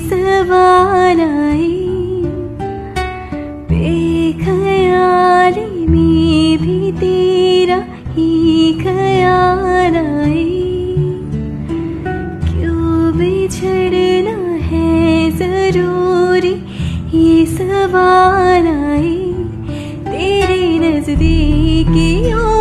सवाल आए, बेख्याली में भी तेरा ही ख्याल आए। क्यों बिछड़ना है जरूरी, ये सवाल आए। तेरे नजदीकियों